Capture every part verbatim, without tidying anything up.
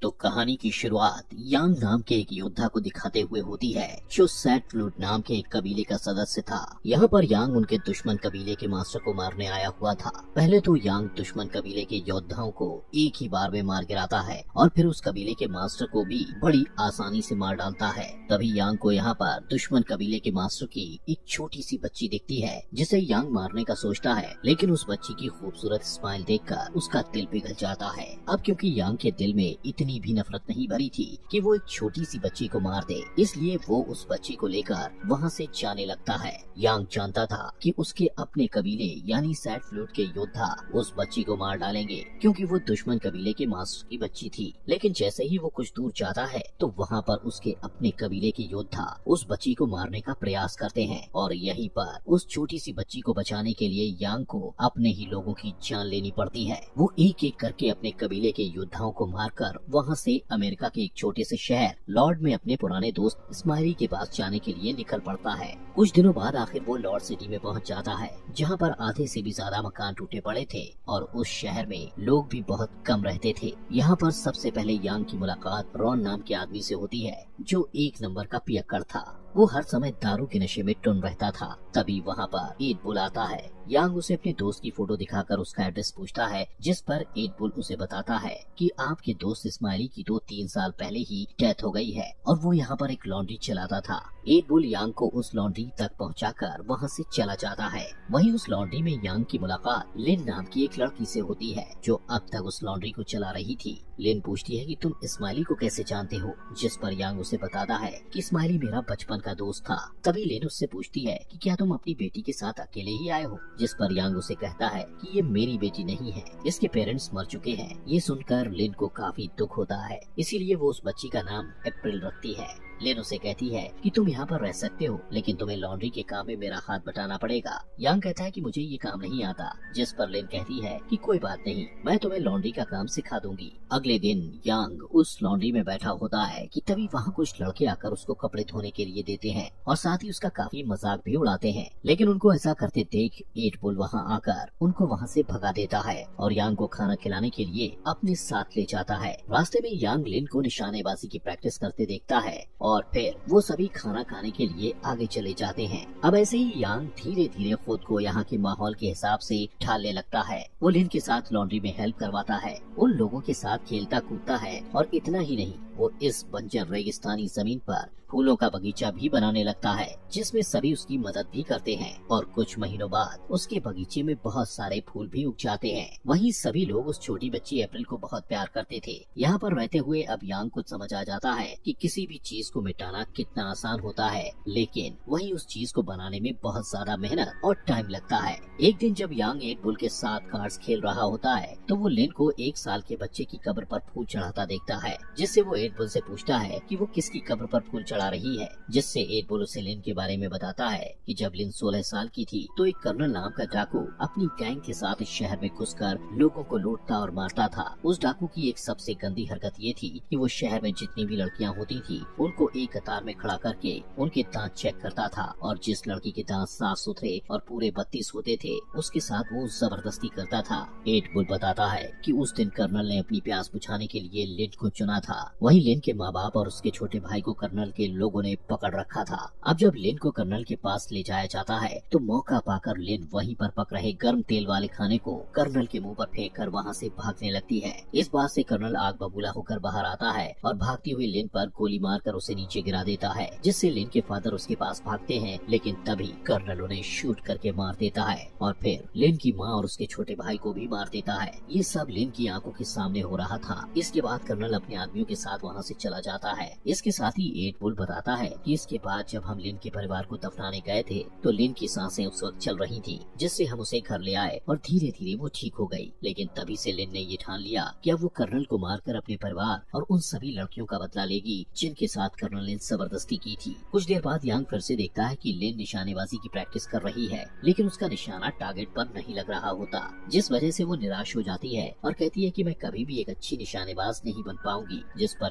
तो कहानी की शुरुआत यांग नाम के एक योद्धा को दिखाते हुए होती है जो सैट फ्लूट नाम के एक कबीले का सदस्य था। यहाँ पर यांग उनके दुश्मन कबीले के मास्टर को मारने आया हुआ था। पहले तो यांग दुश्मन कबीले के योद्धाओं को एक ही बार में मार गिराता है और फिर उस कबीले के मास्टर को भी बड़ी आसानी से मार डालता है। तभी यांग को यहाँ पर दुश्मन कबीले के मास्टर की एक छोटी सी बच्ची दिखती है जिसे यांग मारने का सोचता है, लेकिन उस बच्ची की खूबसूरत स्माइल देखकर उसका दिल पिघल जाता है। अब क्योंकि यांग के दिल में इतनी भी नफरत नहीं भरी थी कि वो एक छोटी सी बच्ची को मार दे, इसलिए वो उस बच्ची को लेकर वहाँ से जाने लगता है। यांग जानता था कि उसके अपने कबीले यानी सैट फ्लूट के योद्धा उस बच्ची को मार डालेंगे क्योंकि वो दुश्मन कबीले के मास्टर की बच्ची थी। लेकिन जैसे ही वो कुछ दूर जाता है तो वहाँ पर उसके अपने कबीले के योद्धा उस बच्ची को मारने का प्रयास करते हैं और यहीं पर उस छोटी सी बच्ची को बचाने के लिए यांग को अपने ही लोगों की जान लेनी पड़ती है। वो एक एक करके अपने कबीले के योद्धाओं को मारकर वहाँ से अमेरिका के एक छोटे से शहर लॉर्ड में अपने पुराने दोस्त स्माइली के पास जाने के लिए निकल पड़ता है। कुछ दिनों बाद आखिर वो लॉर्ड सिटी में पहुँच जाता है जहाँ पर आधे से भी ज्यादा मकान टूटे पड़े थे और उस शहर में लोग भी बहुत कम रहते थे। यहाँ पर सबसे पहले यांग की मुलाकात रॉन नाम के आदमी से होती है जो एक नंबर का पियक्कड़ था। वो हर समय दारू के नशे में टुन रहता था। तभी वहाँ पर एड बुल आता है। यांग उसे अपने दोस्त की फोटो दिखाकर उसका एड्रेस पूछता है, जिस पर एड बुल उसे बताता है कि आपके दोस्त इस्माइली की तो तीन साल पहले ही डेथ हो गई है और वो यहाँ पर एक लॉन्ड्री चलाता था। एड बुल यांग को उस लॉन्ड्री तक पहुँचाकर वहाँ से चला जाता है। वहीं उस लॉन्ड्री में यांग की मुलाकात लिन नाम की एक लड़की से होती है जो अब तक उस लॉन्ड्री को चला रही थी। लिन पूछती है कि तुम इस्माइली को कैसे जानते हो, जिस पर यांग उसे बताता है कि इस्माइली मेरा बचपन का दोस्त था। तभी लिन उससे पूछती है कि क्या तुम अपनी बेटी के साथ अकेले ही आए हो, जिस पर यांग उसे कहता है कि ये मेरी बेटी नहीं है, इसके पेरेंट्स मर चुके हैं। ये सुनकर लिन को काफी दुख होता है, इसीलिए वो उस बच्ची का नाम अप्रैल रखती है। लिन उसे कहती है कि तुम यहाँ पर रह सकते हो, लेकिन तुम्हें लॉन्ड्री के काम में मेरा हाथ बटाना पड़ेगा। यांग कहता है कि मुझे ये काम नहीं आता, जिस पर लिन कहती है कि कोई बात नहीं, मैं तुम्हें लॉन्ड्री का काम सिखा दूंगी। अगले दिन यांग उस लॉन्ड्री में बैठा होता है कि तभी वहाँ कुछ लड़के आकर उसको कपड़े धोने के लिए देते हैं और साथ ही उसका काफी मजाक भी उड़ाते हैं। लेकिन उनको ऐसा करते देख एड बुल वहाँ आकर उनको वहाँ से भगा देता है और यांग को खाना खिलाने के लिए अपने साथ ले जाता है। रास्ते में यांग लिन को निशानेबाजी की प्रैक्टिस करते देखता है और फिर वो सभी खाना खाने के लिए आगे चले जाते हैं। अब ऐसे ही यांग धीरे धीरे खुद को यहाँ के माहौल के हिसाब से ढालने लगता है। वो लिन के साथ लॉन्ड्री में हेल्प करवाता है, उन लोगों के साथ खेलता कूदता है और इतना ही नहीं, वो इस बंजर रेगिस्तानी जमीन पर फूलों का बगीचा भी बनाने लगता है जिसमें सभी उसकी मदद भी करते हैं और कुछ महीनों बाद उसके बगीचे में बहुत सारे फूल भी उग जाते हैं। वहीं सभी लोग उस छोटी बच्ची अप्रैल को बहुत प्यार करते थे। यहाँ पर रहते हुए अब यांग को समझ आ जाता है कि किसी भी चीज को मिटाना कितना आसान होता है, लेकिन वहीं उस चीज को बनाने में बहुत ज्यादा मेहनत और टाइम लगता है। एक दिन जब यांग एड बुल के साथ कार्ड्स खेल रहा होता है तो वो लिन को एक साल के बच्चे की कब्र पर फूल चढ़ाता देखता है, जिससे वो एड बुल से पूछता है कि वो किसकी कब्र पर फूल चढ़ा रही है, जिससे एड बुल उसे लिन के बारे में बताता है कि जब लिन सोलह साल की थी तो एक कर्नल नाम का डाकू अपनी गैंग के साथ इस शहर में घुसकर लोगों को लूटता और मारता था। उस डाकू की एक सबसे गंदी हरकत ये थी कि वो शहर में जितनी भी लड़कियां होती थी उनको एक कतार में खड़ा करके उनके दांत चेक करता था और जिस लड़की के दांत साफ सुथरे और पूरे बत्तीस होते थे उसके साथ वो जबरदस्ती करता था। एड बुल बताता है कि उस दिन कर्नल ने अपनी प्यास बुझाने के लिए लिन को चुना था। वहीं लिन के माँ बाप और उसके छोटे भाई को कर्नल के लोगों ने पकड़ रखा था। अब जब लिन को कर्नल के पास ले जाया जाता है तो मौका पाकर लिन वहीं पर पक रहे गर्म तेल वाले खाने को कर्नल के मुंह पर फेंक कर वहाँ से भागने लगती है। इस बात से कर्नल आग बबूला होकर बाहर आता है और भागती हुई लिन पर गोली मारकर उसे नीचे गिरा देता है, जिससे लिन के फादर उसके पास भागते हैं, लेकिन तभी कर्नल उन्हें शूट करके मार देता है और फिर लिन की माँ और उसके छोटे भाई को भी मार देता है। ये सब लिन की आंखों के सामने हो रहा था। इसके बाद कर्नल अपने आदमियों के साथ वहाँ से चला जाता है। इसके साथ ही एड बुल बताता है कि इसके बाद जब हम लिन के परिवार को दफनाने गए थे तो लिन की सांसें उस वक्त चल रही थी, जिससे हम उसे घर ले आए और धीरे धीरे वो ठीक हो गई। लेकिन तभी से लिन ने ये ठान लिया कि अब वो कर्नल को मारकर अपने परिवार और उन सभी लड़कियों का बदला लेगी जिनके साथ कर्नल ने जबरदस्ती की थी। कुछ देर बाद यांग फिर से देखता है कि लिन निशानेबाजी की प्रैक्टिस कर रही है, लेकिन उसका निशाना टारगेट पर नहीं लग रहा होता, जिस वजह से वो निराश हो जाती है और कहती है कि मैं कभी भी एक अच्छी निशानेबाज नहीं बन पाऊंगी। जिस पर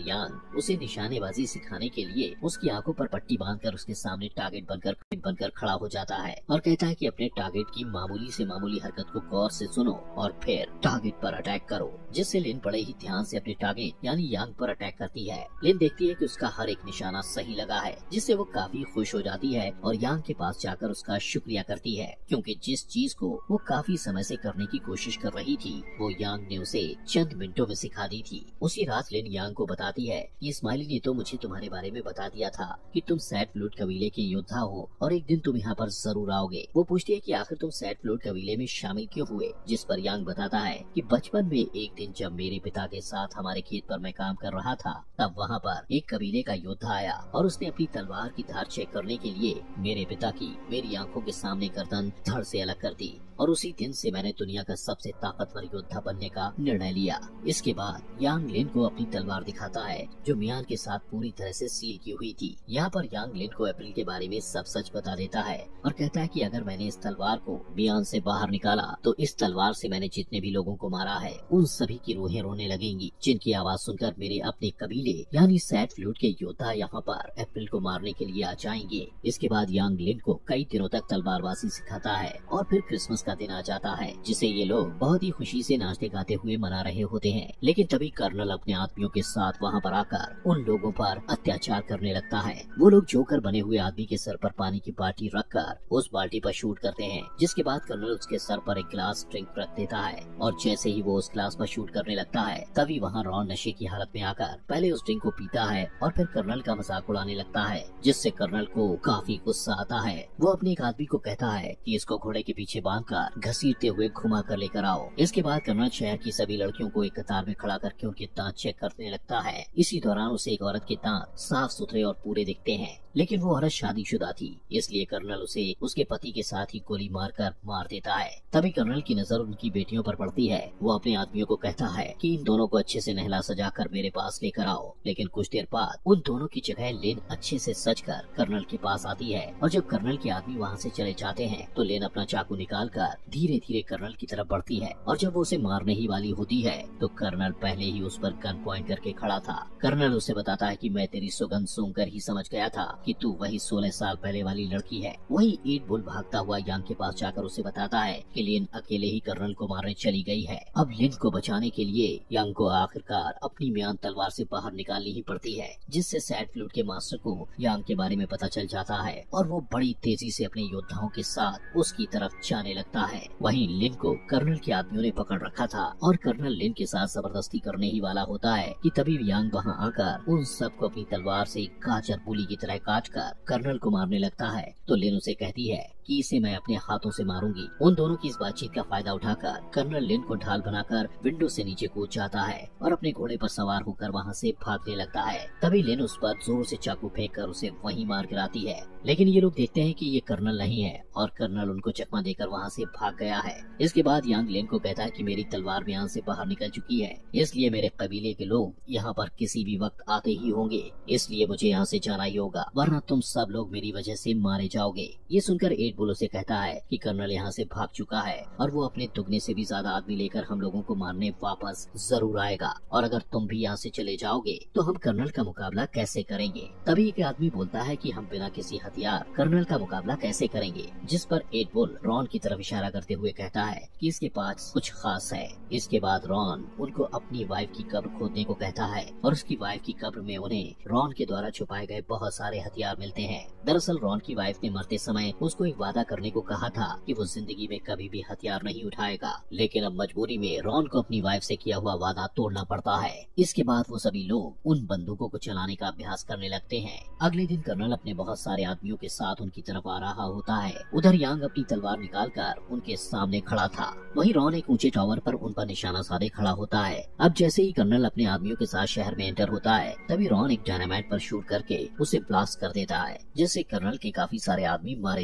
यांग उसे निशानेबाजी सिखाने के लिए उसकी आंखों पर पट्टी बांधकर उसके सामने टारगेट बनकर बनकर खड़ा हो जाता है और कहता है कि अपने टारगेट की मामूली से मामूली हरकत को गौर से सुनो और फिर टारगेट पर अटैक करो, जिससे लिन बड़े ही ध्यान से अपने टारगेट यानी यांग पर अटैक करती है। लिन देखती है कि उसका हर एक निशाना सही लगा है, जिससे वो काफी खुश हो जाती है और यांग के पास जाकर उसका शुक्रिया करती है, क्योंकि जिस चीज को वो काफी समय से करने की कोशिश कर रही थी वो यांग ने उसे चंद मिनटों में सिखा दी थी। उसी रात लिन यांग को बताती है कि स्माइली ने तो मुझे तुम्हारे बारे में बता दिया था कि तुम सैट फ्लूट कबीले के योद्धा हो और एक दिन तुम यहाँ पर जरूर आओगे। वो पूछती है कि आखिर तुम सैट फ्लूट कबीले में शामिल क्यों हुए, जिस पर यांग बताता है कि बचपन में एक दिन जब मेरे पिता के साथ हमारे खेत पर मैं काम कर रहा था, तब वहाँ पर एक कबीले का योद्धा आया और उसने अपनी तलवार की धार चेक करने के लिए मेरे पिता की मेरी आंखों के सामने गर्दन धड़ से अलग कर दी और उसी दिन से मैंने दुनिया का सबसे ताकतवर योद्धा बनने का निर्णय लिया। इसके बाद यांग लिन को अपनी तलवार दिखाता है जो मियान के साथ पूरी तरह से सील की हुई थी। यहाँ पर यांग लिन को अप्रैल के बारे में सब सच बता देता है और कहता है कि अगर मैंने इस तलवार को मियान से बाहर निकाला तो इस तलवार से मैंने जितने भी लोगों को मारा है उन सभी की रूहें रोने लगेंगी, जिनकी आवाज सुनकर मेरे अपने कबीले यानी सैट फ्लूट के योद्धा यहाँ पर अप्रैल को मारने के लिए आ जाएंगे। इसके बाद यांग लिन को कई दिनों तक तलवारबाजी सिखाता है और फिर क्रिसमस का दिन आ जाता है, जिसे ये लोग बहुत ही खुशी से नाचते गाते हुए मना रहे होते हैं। लेकिन तभी कर्नल अपने आदमियों के साथ वहाँ पर आकर उन लोगों पर अत्याचार करने लगता है। वो लोग जोकर बने हुए आदमी के सर पर पानी की बाल्टी रखकर उस बाल्टी पर शूट करते हैं, जिसके बाद कर्नल उसके सर पर एक ग्लास ड्रिंक रख देता है और जैसे ही वो उस ग्लास पर शूट करने लगता है तभी वहाँ रॉन नशे की हालत में आकर पहले उस ड्रिंक को पीता है और फिर कर्नल का मजाक उड़ाने लगता है, जिससे कर्नल को काफी गुस्सा आता है। वो अपने एक आदमी को कहता है कि इसको घोड़े के पीछे बांधकर घसीटते हुए घुमा कर लेकर आओ। इसके बाद कर्नल शहर की सभी लड़कियों को एक कतार में खड़ा करके उनके दांत चेक करने लगता है। इसी दौरान उसे एक औरत के दांत साफ सुथरे और पूरे दिखते हैं, लेकिन वो औरत शादीशुदा थी, इसलिए कर्नल उसे उसके पति के साथ ही गोली मारकर मार देता है। तभी कर्नल की नजर उनकी बेटियों पर पड़ती है। वो अपने आदमियों को कहता है कि इन दोनों को अच्छे से नहला सजा कर मेरे पास लेकर आओ, लेकिन कुछ देर बाद उन दोनों की जगह लिन अच्छे से सज कर कर्नल के पास आती है और जब कर्नल के आदमी वहाँ से चले जाते हैं तो लिन अपना चाकू निकाल कर धीरे धीरे कर्नल की तरफ बढ़ती है और जब वो उसे मारने ही वाली होती है तो कर्नल पहले ही उस पर गन पॉइंट करके खड़ा था। कर्नल उसे बताता है कि मैं तेरी सुगंध सूंघकर ही समझ गया था कि तू वही सोलह साल पहले वाली लड़की है। वही एट बुल भागता हुआ यांग के पास जाकर उसे बताता है कि लिन अकेले ही कर्नल को मारने चली गई है। अब लिन को बचाने के लिए यांग को आखिरकार अपनी म्यान तलवार से बाहर निकालनी ही पड़ती है, जिससे सैट फ्लूट के मास्टर को यांग के बारे में पता चल जाता है और वो बड़ी तेजी से अपने योद्धाओं के साथ उसकी तरफ जाने लगता है। वहीं लिन को कर्नल के आदमियों ने पकड़ रखा था और कर्नल लिन के साथ जबरदस्ती करने ही वाला होता है कि तभी यांग वहाँ आकर उन सबको अपनी तलवार से गाजर मूली की तरह काट कर कर्नल को मारने लगता है। तो लिन उसे कहती है कि इसे मैं अपने हाथों से मारूंगी। उन दोनों की इस बातचीत का फायदा उठाकर कर्नल लिन को ढाल बनाकर विंडो से नीचे कूद जाता है और अपने घोड़े पर सवार होकर वहाँ से भागने लगता है। तभी लिन उस पर जोर से चाकू फेंक कर उसे वहीं मार गिराती है, लेकिन ये लोग देखते हैं कि ये कर्नल नहीं है और कर्नल उनको चकमा देकर वहाँ से भाग गया है। इसके बाद यांग लिन को कहता है कि मेरी तलवार म्यान से बाहर निकल चुकी है, इसलिए मेरे कबीले के लोग यहाँ पर किसी भी वक्त आते ही होंगे, इसलिए मुझे यहाँ से जाना ही होगा, वरना तुम सब लोग मेरी वजह से मारे जाओगे। ये सुनकर एट बुल उसे कहता है कि कर्नल यहाँ से भाग चुका है और वो अपने दुगने से भी ज्यादा आदमी लेकर हम लोगों को मारने वापस जरूर आएगा, और अगर तुम भी यहाँ से चले जाओगे तो हम कर्नल का मुकाबला कैसे करेंगे। तभी एक आदमी बोलता है कि हम बिना किसी हथियार कर्नल का मुकाबला कैसे करेंगे, जिस पर एट बुल रॉन की तरफ इशारा करते हुए कहता है कि इसके पास कुछ खास है। इसके बाद रॉन उनको अपनी वाइफ की कब्र खोदने को कहता है और उसकी वाइफ की कब्र में उन्हें रॉन के द्वारा छुपाए गए बहुत सारे हथियार मिलते हैं। दरअसल रॉन की वाइफ ने मरते समय उसको एक वादा करने को कहा था कि वो जिंदगी में कभी भी हथियार नहीं उठाएगा, लेकिन अब मजबूरी में रॉन को अपनी वाइफ से किया हुआ वादा तोड़ना पड़ता है। इसके बाद वो सभी लोग उन बंदूकों को चलाने का अभ्यास करने लगते हैं। अगले दिन कर्नल अपने बहुत सारे आदमियों के साथ उनकी तरफ आ रहा होता है। उधर यांग अपनी तलवार निकालकर उनके सामने खड़ा था, वहीं रॉन एक ऊंचे टावर पर उन पर निशाना साधे खड़ा होता है। अब जैसे ही कर्नल अपने आदमियों के साथ शहर में एंटर होता है तभी रॉन एक डायनामाइट पर शूट करके उसे ब्लास्ट कर देता है, जिससे कर्नल के काफी सारे आदमी मारे जाते हैं।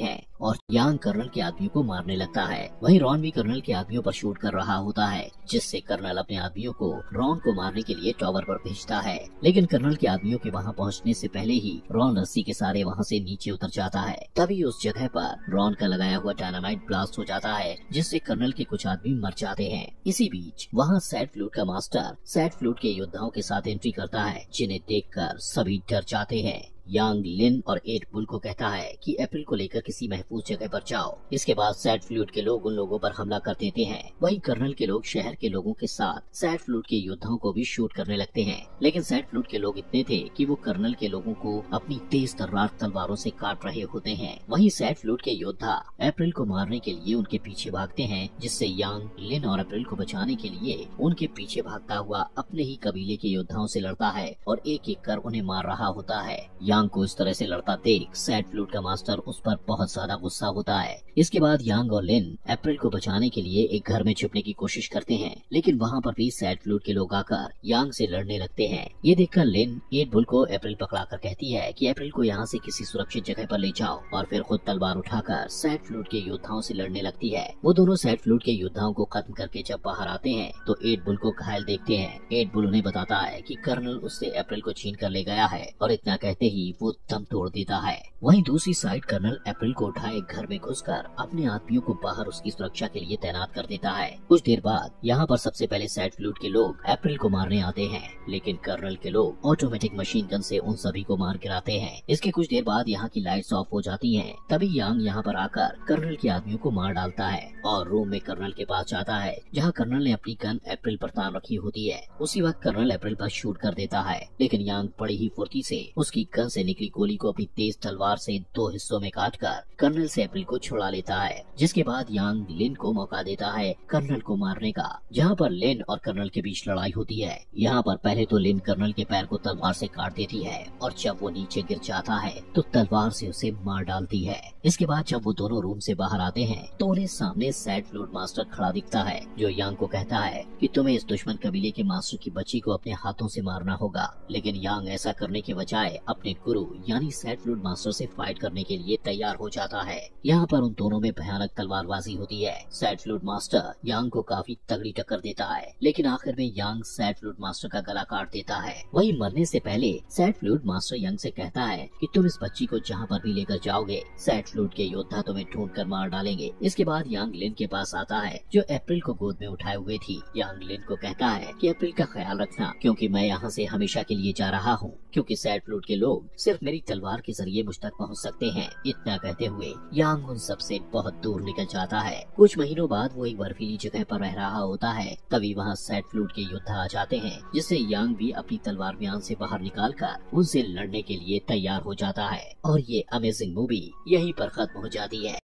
हैं और यांग कर्नल के आदमियों को मारने लगता है। वहीं रॉन भी कर्नल के आदमियों पर शूट कर रहा होता है, जिससे कर्नल अपने आदमियों को रॉन को मारने के लिए टॉवर पर भेजता है। लेकिन कर्नल के आदमियों के वहां पहुंचने से पहले ही रॉन रस्सी के सहारे वहां से नीचे उतर जाता है। तभी उस जगह पर रॉन का लगाया हुआ डायनामाइट ब्लास्ट हो जाता है, जिससे कर्नल के कुछ आदमी मर जाते हैं। इसी बीच वहाँ सैड फ्लूट का मास्टर सैड फ्लूट के योद्धाओं के साथ एंट्री करता है, जिन्हें देखकर सभी डर जाते हैं। यांग लिन और एट बुल को कहता है कि अप्रैल को लेकर किसी महफूज जगह पर जाओ। इसके बाद सैड फ्लूट के लोग उन लोगों पर हमला कर देते हैं। वहीं कर्नल के लोग शहर के लोगों के साथ सैड फ्लूट के योद्धाओं को भी शूट करने लगते हैं। लेकिन सैड फ्लूट के लोग इतने थे कि वो कर्नल के लोगों को अपनी तेज तर्रार तलवारों से काट रहे होते हैं। वहीं सैड फ्लूट के योद्धा अप्रैल को मारने के लिए उनके पीछे भागते हैं, जिससे यांग लिन और अप्रैल को बचाने के लिए उनके पीछे भागता हुआ अपने ही कबीले के योद्धाओं से लड़ता है और एक एक कर उन्हें मार रहा होता है। यांग को इस तरह से लड़ता देख सैड फ्लूट का मास्टर उस पर बहुत ज्यादा गुस्सा होता है। इसके बाद यांग और लिन अप्रैल को बचाने के लिए एक घर में छुपने की कोशिश करते हैं, लेकिन वहाँ पर भी सैड फ्लूट के लोग आकर यांग से लड़ने लगते हैं। ये देखकर लिन एट बुल को अप्रैल पकड़ाकर कहती है कि अप्रैल को यहाँ से किसी सुरक्षित जगह पर ले जाओ, और फिर खुद तलवार उठाकर सैड फ्लूट के योद्धाओं से लड़ने लगती है। वो दोनों सैड फ्लूट के योद्धाओं को खत्म करके जब बाहर आते हैं तो एट बुल को घायल देखते हैं। एट बुल उन्हें बताता है कि कर्नल उससे अप्रैल को छीन कर ले गया है, और इतना कहते ही वो दम तोड़ देता है। वहीं दूसरी साइड कर्नल अप्रैल को उठाए घर में घुसकर अपने आदमियों को बाहर उसकी सुरक्षा के लिए तैनात कर देता है। कुछ देर बाद यहाँ पर सबसे पहले सैड फ्लूट के लोग अप्रैल को मारने आते हैं, लेकिन कर्नल के लोग ऑटोमेटिक मशीन गन से उन सभी को मार गिराते हैं। इसके कुछ देर बाद यहाँ की लाइट्स ऑफ हो जाती हैं। तभी यांग यहाँ पर आकर कर्नल के आदमियों को मार डालता है और रूम में कर्नल के पास जाता है, जहाँ कर्नल ने अपनी गन अप्रैल पर तान रखी होती है। उसी वक्त कर्नल अप्रैल पर शूट कर देता है, लेकिन यांग बड़ी ही फुर्ती से उसकी गन से निकली गोली को अपनी तेज तलवार से दो हिस्सों में काटकर कर्नल से अप्रैल को छुड़ा लेता है। जिसके बाद यांग लिन को मौका देता है कर्नल को मारने का, जहाँ पर लिन और कर्नल के बीच लड़ाई होती है। यहाँ पर पहले तो लिन कर्नल के पैर को तलवार से काट देती है, और जब वो नीचे गिर जाता है तो तलवार से उसे मार डालती है। इसके बाद जब वो दोनों रूम से बाहर आते हैं तो उन्हें सामने सैड फ्लूट मास्टर खड़ा दिखता है, जो यांग को कहता है कि तुम्हें इस दुश्मन कबीले के मास्टर की बच्ची को अपने हाथों से मारना होगा। लेकिन यांग ऐसा करने के बजाय अपने गुरु यानी सैड फ्लूट मास्टर से फाइट करने के लिए तैयार हो जाता है। यहाँ पर उन दोनों में भयानक तलवारबाजी होती है। सैड फ्लूट मास्टर यांग को काफी तगड़ी टक्कर देता है, लेकिन आखिर में यांग सैड फ्लूट मास्टर का गला काट देता है। वही मरने से पहले सैड फ्लूट मास्टर यांग से कहता है कि तुम इस बच्ची को जहाँ पर भी लेकर जाओगे, सैड फ्लूट के योद्धा तुम्हें ढूंढ कर मार डालेंगे। इसके बाद यांग लिन के पास आता है, जो अप्रैल को गोद में उठाए हुए थी। यांग लिन को कहता है कि अप्रैल का ख्याल रखना, क्योंकि मैं यहाँ से हमेशा के लिए जा रहा हूँ, क्योंकि सैड फ्लूट के लोग सिर्फ मेरी तलवार के जरिए मुझ तक पहुँच सकते हैं। इतना कहते हुए यांग उन सबसे बहुत दूर निकल जाता है। कुछ महीनों बाद वो एक बर्फीली जगह पर रह रहा होता है। तभी वहाँ सैड फ्लूट के योद्धा आ जाते हैं, जिससे यांग भी अपनी तलवार म्यान से बाहर निकाल कर उनसे लड़ने के लिए तैयार हो जाता है। और ये अमेजिंग मूवी यहीं पर खत्म हो जाती है।